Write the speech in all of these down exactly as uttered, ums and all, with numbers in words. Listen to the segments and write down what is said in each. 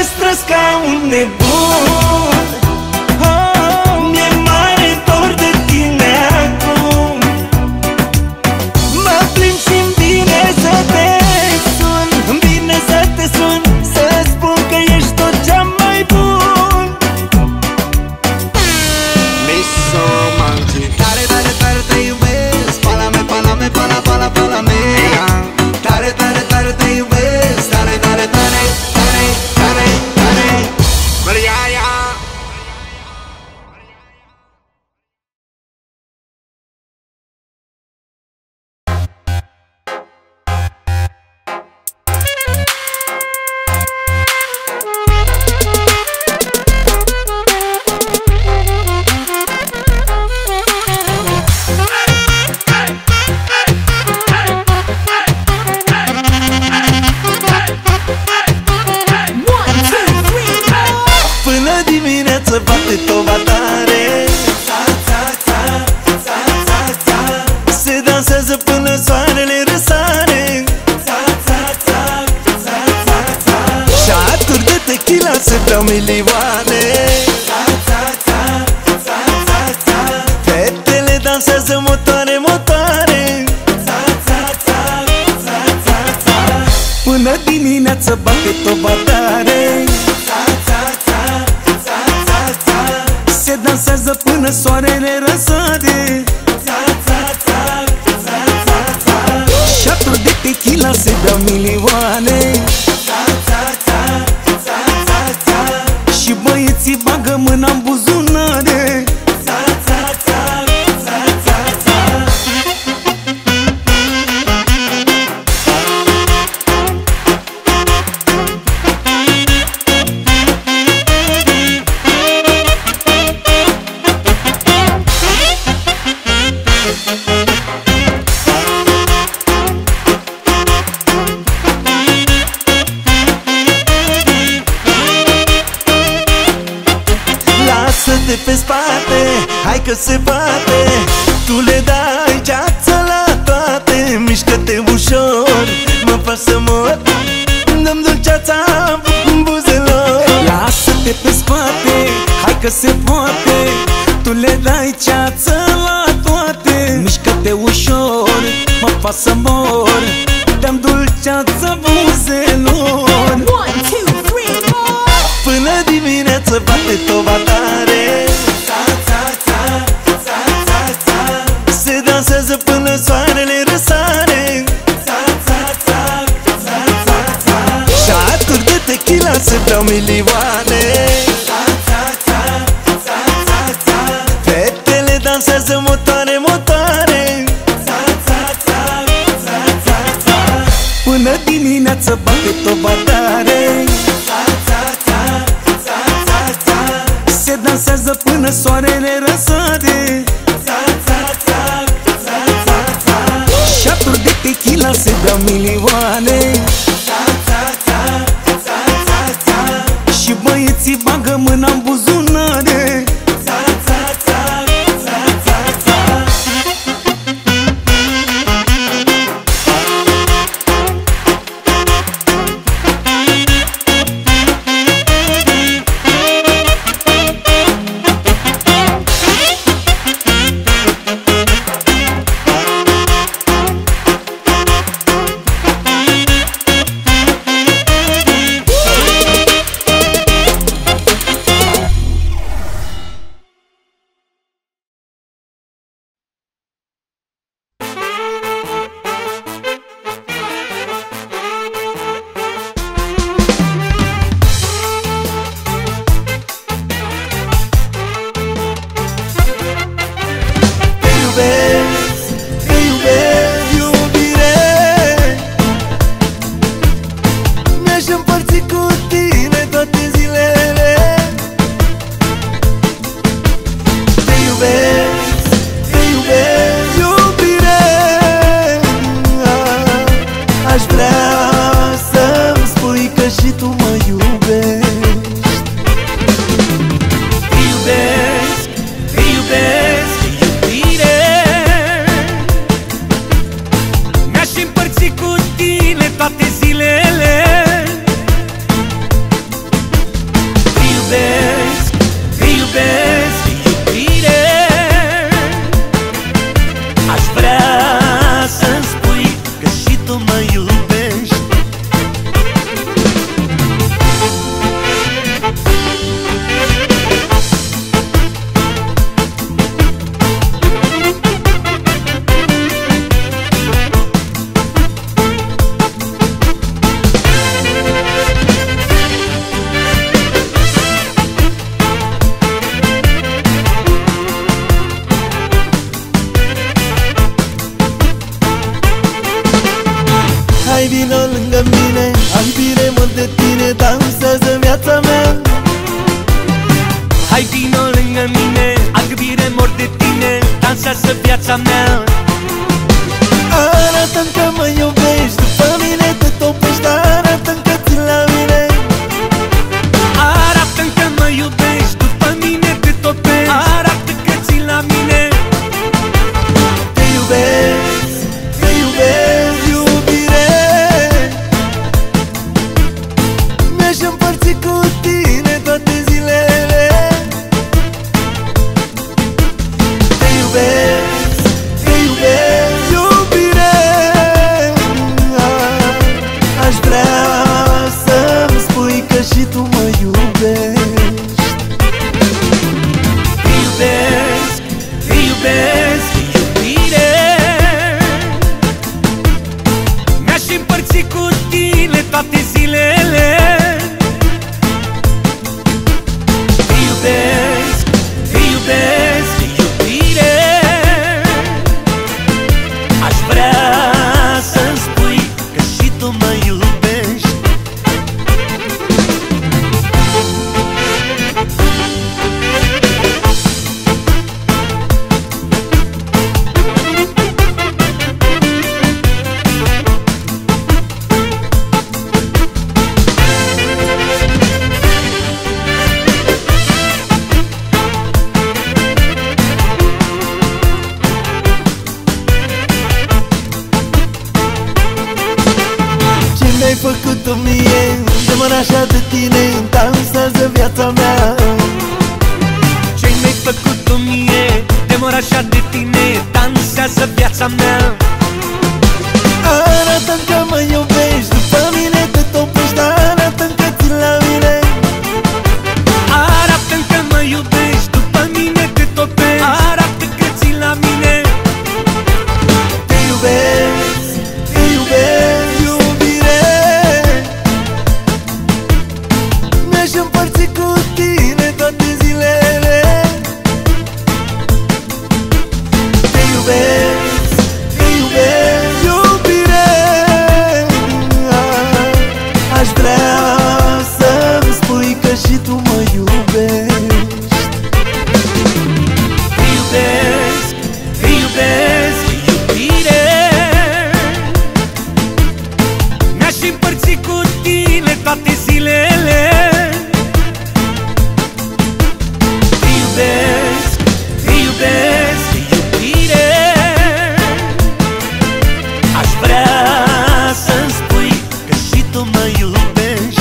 străzi ca un nebun. Oh, mi-e mare dor de tine acum. Mă plimb și-mi vine să te sun, îmi vine să te sun, să spun că ești tot cea mai bun. Mi so romantic. Tare, tare, tare te iubesc. Pala-me, pala-me, pala, pala, pala-me. Tare, tare, tare te iubesc. Tare, tare, tare, tare, tare, tare. Maria, ia. Până dimineață bate toba tare. Se dansează până soarele răsare. Șaturi de tequila se beau milioane. Fetele dansează motoare, motoare. Până dimineață bate toba tare. Se dansează până soarele răsare. Șaturi de tequila se beau milioane. Și băieții bagă mâna în buzunare. Lasă-te pe spate, hai că se poate. Tu le dai ceață la toate. Mișcă-te ușor, mă faci să mor. Dă-mi dulceața în buzelor. Lasă-te pe spate, hai că se poate. Tu le dai ceață la toate. Mișcă-te ușor, mă faci să mor. Dă-mi dulceața buzelor. One, two, three, four. Până dimineață bate toba tare. Se dansează până soarele răsare. Șaturi de tequila se beau milioane. Fetele dansează motoare, motoare. Până dimineață bate toba tare. Se dansează până soarele răsare. Șaturi de tequila se beau milioane. Și băieții bagă mâna în buzunare. viața mea. Arată-mi că mă iubești, după mine te topești. Arată-mi că țin la mine. Arată-mi că mă iubești, după mine te topești. Arată că ții la mine. Te iubesc, te iubesc, iubire. Mi-aș împărți cu tine toate zilele. Te iubesc, te iubesc, iubire. Aș vrea să-mi spui că și tu mă iubești. Te iubesc, te iubesc, iubire. Mi-aș împărți cu tine toate zilele. Te iubesc, te iubesc, iubire. Aș vrea să-mi spui că și tu mă iubești.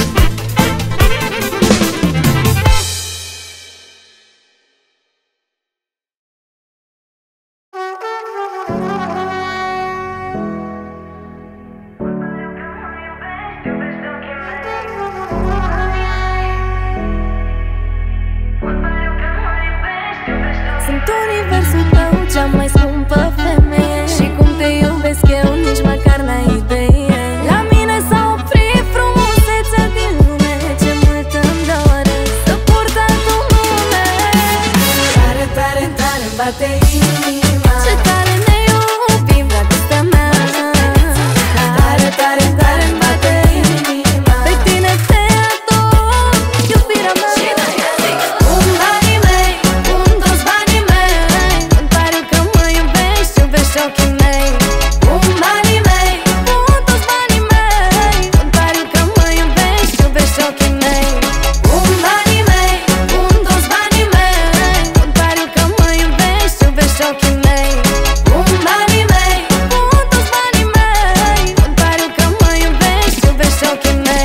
Sunt universul tău, cea mai scumpă femeie. Și cum te iubesc eu, nici măcar n-ai idee. La mine s-a oprit frumusețea din lume. Ce mult îmi doresc să port altul nume. Tare, tare, tare bate inima. Ce tare ne iubim, dragostea mea. Tare, tare, tare bate inima. Pe tine te ador, iubirea mea. Un banii mei, un toți banii mei. Îmi pare că mă iubești, iubești ochii mei. Un banii mei, un toți banii mei. Îmi pare că mă iubești, iubești ochii mei. Un banii mei, un toți banii mei. Îmi pare că mă iubești, iubești ochii mei. Un banii mei, un toți banii mei. Îmi pare că mă iubești, iubești ochii mei.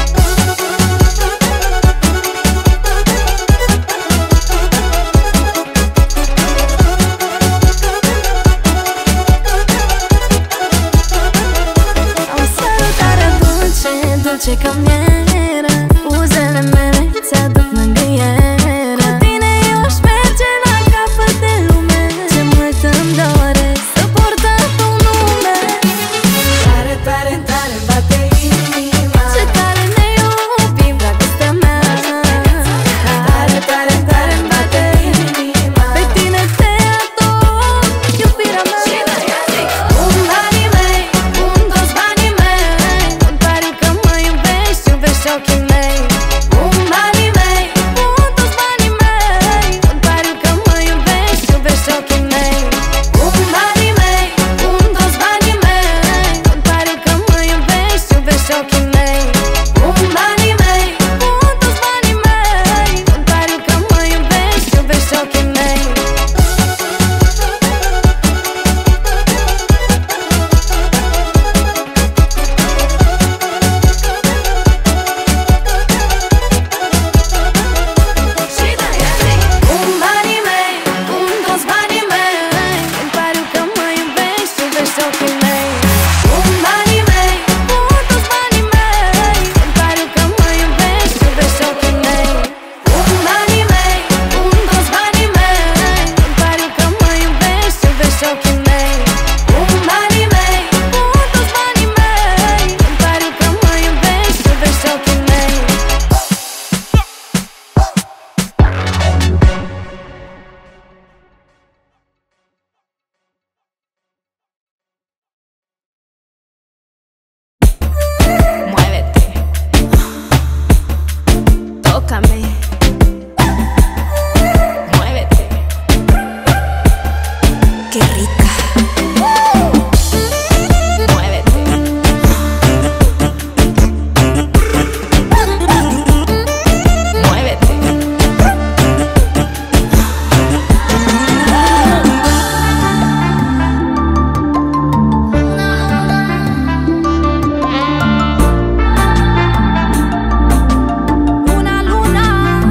Am sărutare dulce, dulce ca miere. Buzele mele ți-aduc mângâiere. Cu tine eu aș merge la capăt de lume. Ce mult îmi doresc să port altul nume. Tare, tare, tare bate inima. Ce tare ne iubim, dragostea mea. Tare, tare, tare bate inima. Pe tine te ador, iubirea mea. Un banii mei, un toți banii mei. Îmi pare că mă iubești, iubești ochii mei. Un banii mei, un toți banii mei. Îmi pare că mă iubești, iubești ochii mei. Un banii mei, un toți banii mei. Îmi pare că mă iubești, iubești ochii mei. Un banii mei, un toți banii mei. Îmi pare că mă iubești, iubești ochii mei. Un banii mei, un toți banii mei. Îmi pare că mă iubești, iubești ochii mei. Un banii mei, un toți banii mei. Îmi pare că mă iubești, iubești ochii mei. Un banii mei, un toți banii mei. Îmi pare că mă iubești, iubești ochii mei. Un banii mei, un toți banii mei. Îmi pare că mă iubești, iubești ochii mei. Muévete, tócame, muévete, qué rica, muévete, muévete. Una luna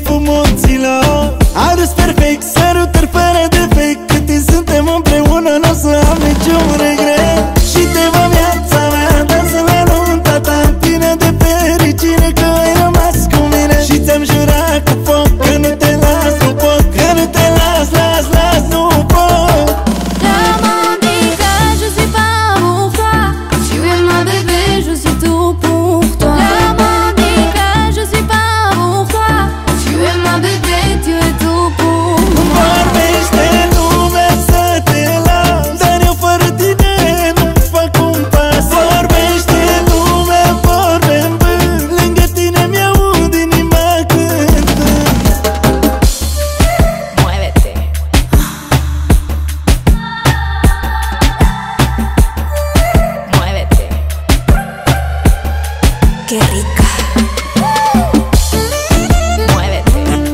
vârful munților. A râs perfect, sărutări fără defect. Cât timp suntem împreună, n-o să am niciun regret. Și te va viața mea, dansă la nunta ta, plină de fericire că ai rămas cu mine. Și ți-am jurat cu foc că nu te las, nu pot, că nu te las, las, las, nu pot. Romantica, je suis pas pour toi. Tu es ma bébé, je suis tout pour toi. Romantica, je suis pas pour toi. Tu es ma bébé, tu es tout pour moi. Vorbește lumea să te las, dar eu fără tine nu fac un pas. Vorbește lumea vorbe-n vânt, lângă tine mi-aud inima cântând. Muévete. Muévete. Qué rica. Muévete.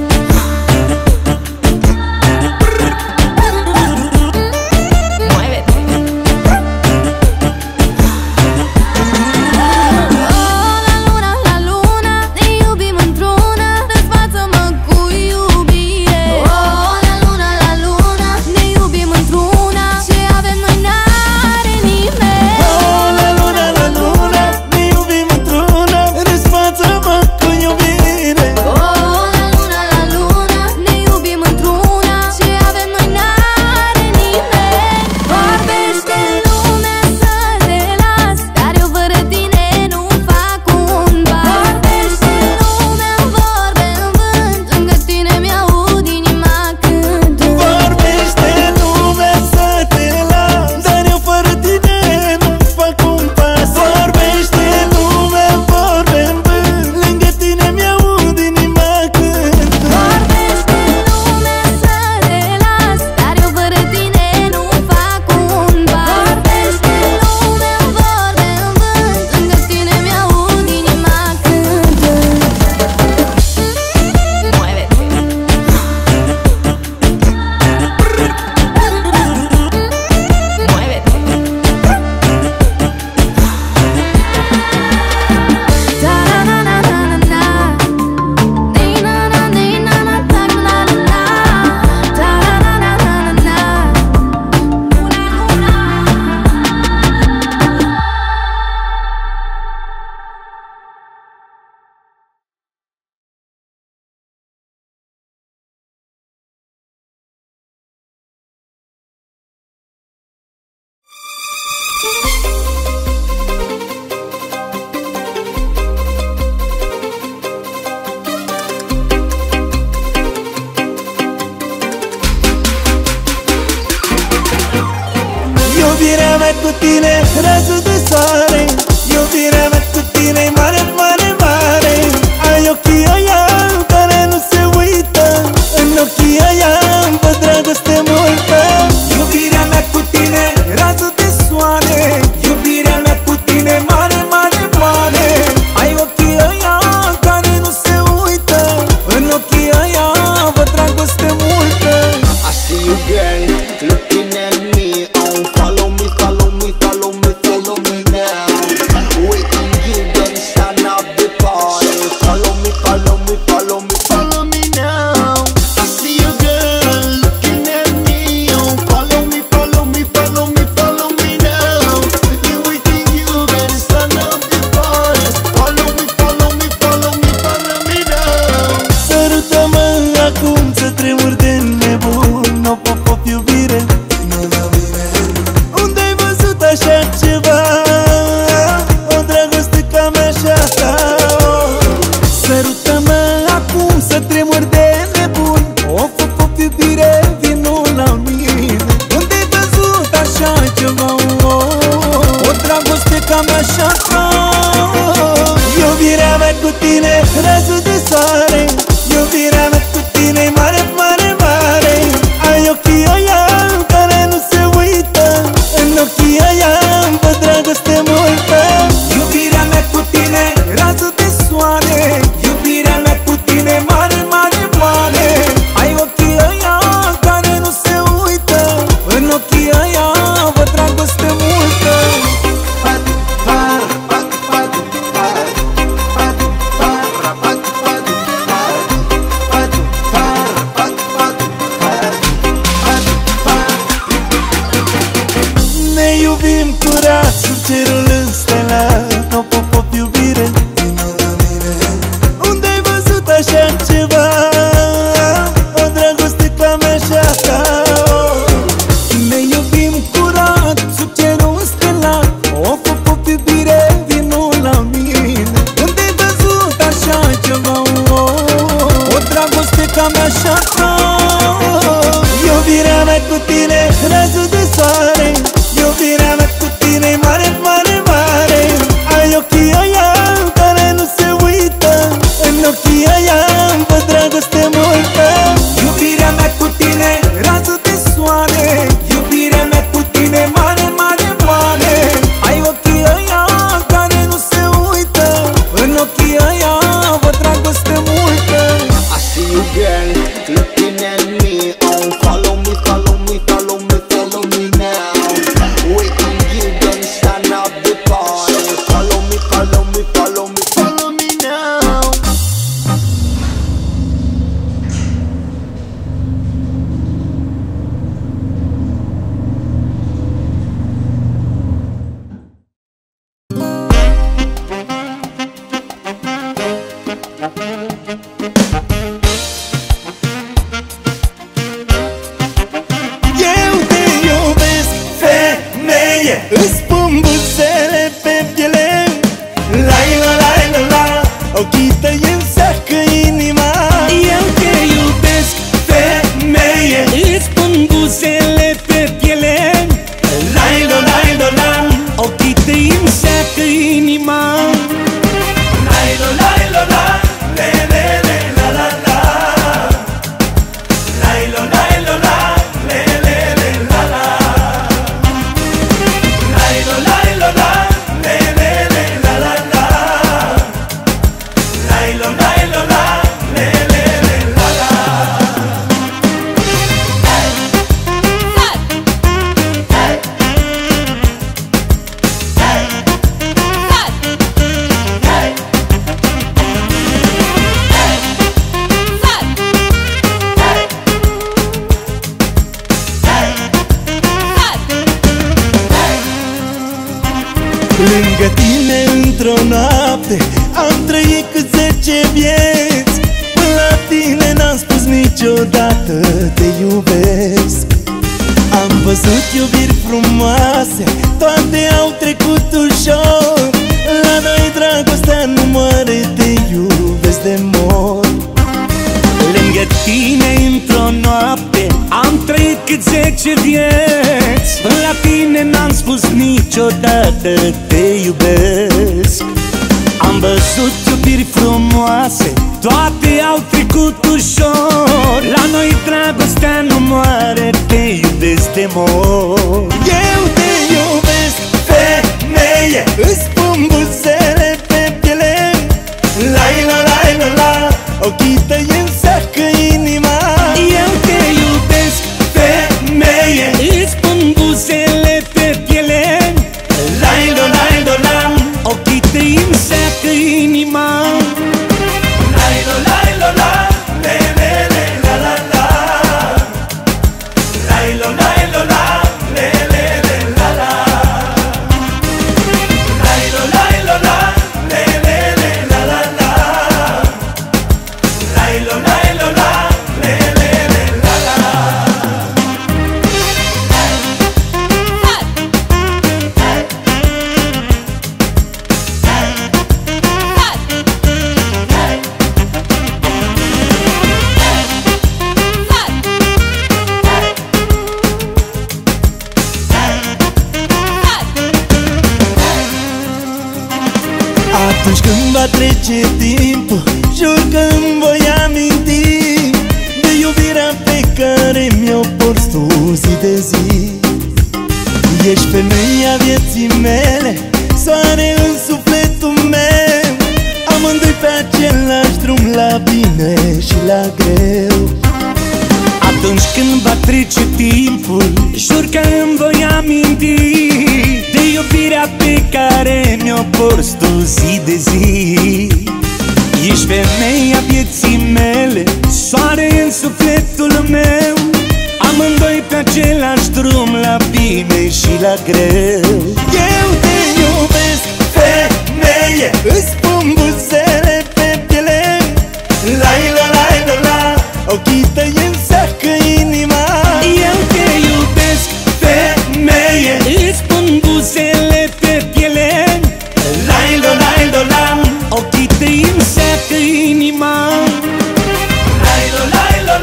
Muévete. Oh, la luna, la luna, ne iubim într-una, dezbață-mă cu iubire. Oh, la luna, la luna, ne iubim într-una, ce avem noi n-are nimeni. Oh, la luna, la luna, ne iubim într-una, răsfață-mă cu iubire. Oh, la luna, la luna, ne iubim într-una, ce avem noi n-are nimeni. Vorbește lumea să te las, dar eu fără tine nu fac un pas. Vorbește lumea vorbe-n vânt, lângă tine mi-aud inima cântând. Vorbește lumea să te las, dar eu fără tine nu fac un pas. Vorbește lumea vorbe-n vânt, lângă tine mi-aud inima cântând. Vorbește lumea să te las, dar eu fără tine nu fac un pas. Vorbește lumea vorbe-n vânt, lângă tine mi-aud inima cântând. Muévete. Muévete. Ta-ra-na-na-na-na-na. Ni-na-na-ni-na-na-ta-na-na-na. Ta-ra-na-na-na-na-na. Iubirea mea cu tine, razul de soare. Iubirea mea cu tine, mare, mare, mare. Ai ochii aia care nu se uită, în ochii aia văd dragoste multă. Iubirea mea cu tine, razul de soare. Iubirea mea cu tine, mare, mare, mare. Ai ochii aia care nu se uită, în ochii aia văd dragoste multă. I see you, girl, looking at me. Oh, follow me, follow me, follow me, follow me now. Waiting, you then stand now. așa tot. Iubirea mea cu tine, razul de soare. Iubirea mea cu tine, mare, mare, mare. Ai ochii aia care nu se uită, în ochii aia văd dragoste multă. Iubirea mea cu tine, rază de soare. Iubirea mea cu tine, mare, mare, mare. Ai ochii aia care nu se uită, în ochii aia văd dragoste multă. I see you girl looking at me. Oh, follow me, follow me, follow me, follow me now. Waiting you don't stand up the party. Follow me, follow me, follow me, follow me now. Eu te iubesc, femeie, îți pun buzele pe piele. Lai la lai la la, ochii tăi îmi seacă inima. Eu te iubesc, Femeie, îți pun buzele pe piele. lai la lai la la, Ochii tăi îmi seacă inima. lai la lai la la, le le le la la la. Lai la lai la la, le le le la la. Lai la lai la la, le le le la la la. Lai la lai la la, le le le la la. Lângă tine într-o noapte am trăit cât zece vieți. Până la tine n-am spus niciodată te iubesc. Am văzut iubiri frumoase, toate au trecut ușor. La noi dragostea nu moare, te iubesc de mor. Lângă tine într-o noapte am trăit cât zece vieți. Până la tine n-am spus niciodată te iubesc. Am văzut iubiri frumoase, toate au trecut ușor. La noi dragostea nu moare, te iubesc de mor. Eu te iubesc, femeie, îți pun buzele pe piele. Lai la lai la la, ochii tăi îmi seacă inima. Eu te iubesc, Femeie, îți pun buzele pe piele. lai la lai la la, Ochii tăi îmi seacă inima. lai la lai la la, le le le la la la. Lai la lai la la, le le le la la. Lai la lai la la, le le le la la la. Lai la lai la la, le le le la la. Atunci când va trece timpul, jur că îmi voi aminti de iubirea pe care mi-o porți tu zi de zi. Ești femeia vieții mele, soare în sufletul meu. Amândoi pe același drum, la bine și la greu. Atunci când va trece timpul, jur că îmi voi aminti de iubirea pe care mi-o porți tu zi de zi. Ești femeia vieții mele, soare în sufletul meu. Amândoi pe același drum, la bine și la greu. Eu te iubesc, femeie, îți pun buzele pe piele. Lai la lai la la, ochii tăi îmi seacă inima. Eu te iubesc, Femeie, îți pun buzele pe piele. lai la lai la la, Ochii tăi îmi seacă inima. lai la lai la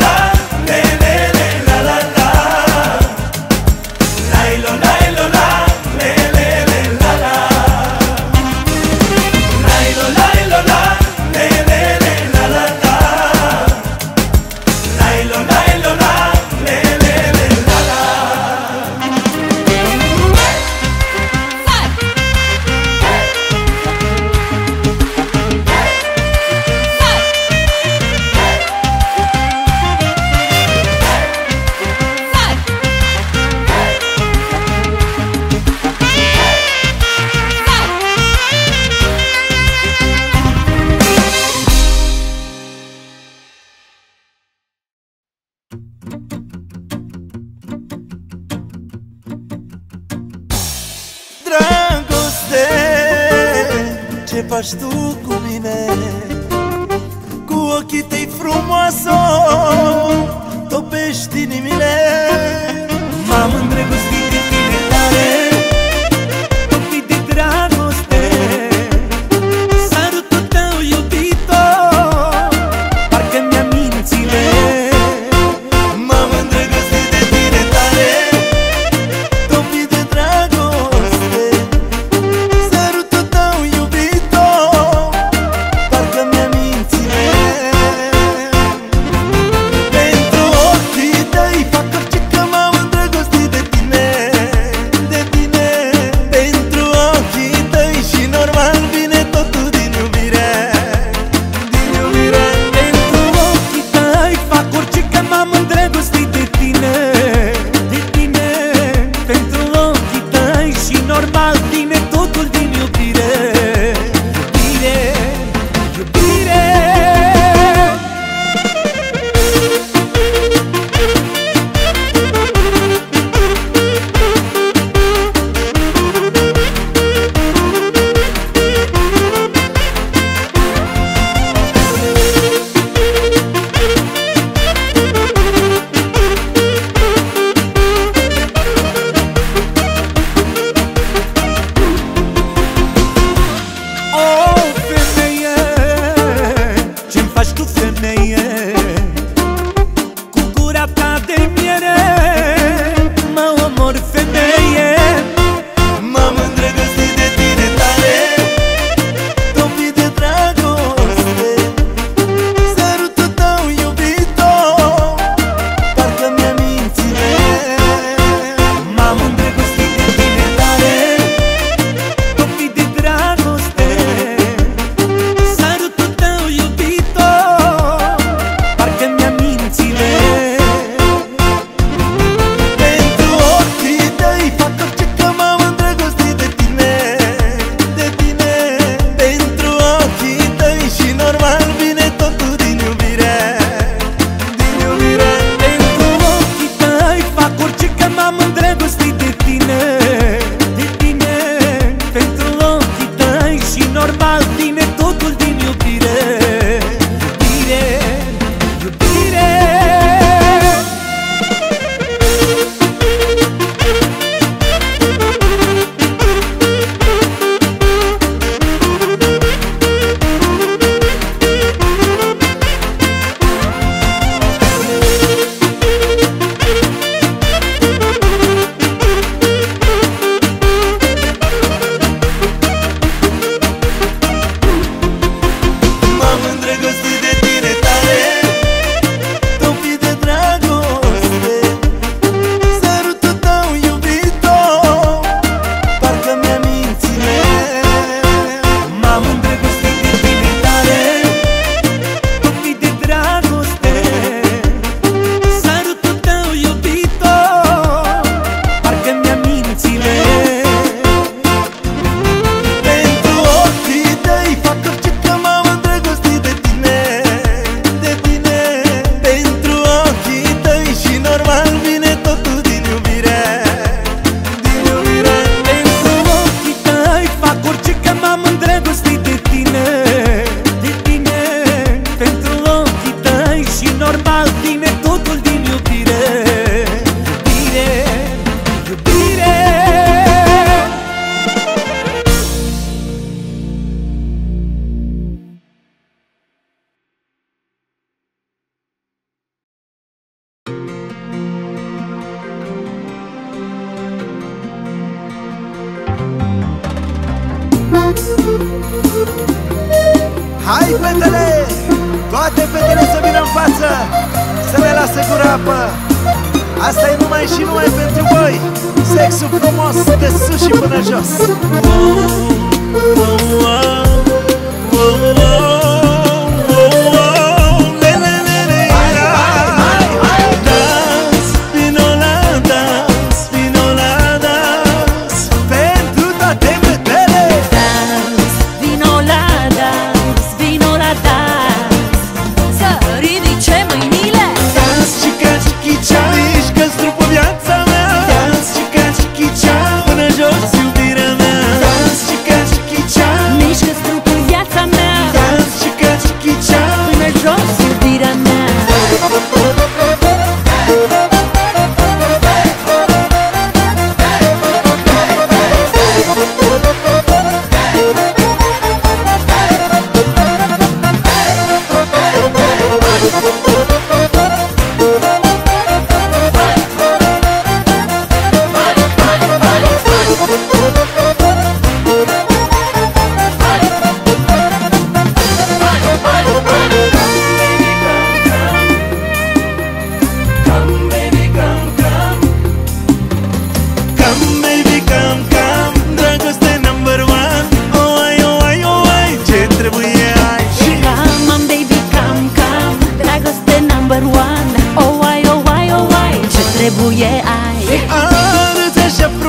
ce faci tu cu mine. Cu ochii tăi frumoasă topești inimile. M-am îndrăgostit de tine tare, topit de dragoste. Sărutul tău iubito parcă mi-a mințile. M-am îndrăgostit de tine tare, topit de dragoste. Sărutul tău iubito parcă mi-a mințile. Pentru ochii tăi fac orice, că m-am îndrăgostit de tine, de tine. Pentru ochii tăi și normal vine totul din iubire, din iubire. Pentru ochii tăi fac orice, că m-am îndrăgostit de tine, de tine. Pentru ochii tăi și normal vine totul din iubire. Iubire, iubire. O, femeie, ce-mi faci tu, femeie? Cu gura ta de miere mă omor, femeie. M-am îndrăgostit de tine tare, topit de dragoste. Sărutul tău iubito parcă mi-a mințile. M-am îndrăgostit de tine tare, topit de dragoste. Sărutul tău iubito parcă mi-a mințile. Pentru ochii tăi fac orice, că m-am îndrăgostit de tine, de tine. Pentru ochii tăi și normal vine totul din iubire, din iubire. Pentru ochii tăi fac orice, că m-am îndrăgostit de tine, de tine. Pentru ochii tăi și normal vine totul din iubire. Iubire, iubire. M-am îndrăgostit de tine tare, topit de dragoste. Sărutul tău iubito parcă mi-a mințile. M-am îndrăgostit de tine tare, topit de dragoste. Sărutul tău iubito parcă mi-a mințile. Pentru ochii tăi fac orice, că m-am îndrăgostit de tine, de tine. Pentru ochii tăi și normal vine totul din iubire, din iubire. Pentru ochii tăi fac orice, că m-am îndrăgostit de tine, de tine. Pentru ochii tăi și normal vine totul din iubire. Iubire, iubire. Hai fetele, toate fetele să vină în față, să ne lasă gura apă. Asta e numai și numai pentru voi, sexul frumos de sus și până jos. Dans, vino la dans, vino la dans, pentru toate fetele. Dans, vino la dans, vino la dans. Să ridice mâinile. Dans, chica, chiquicha, mișcă-ți trupul, viața mea. Dans, chica, chiquicha, până jos iubirea mea. Dans, chica, chiquicha, Mișcă-ți trupul, trebuie ai. Arăți așa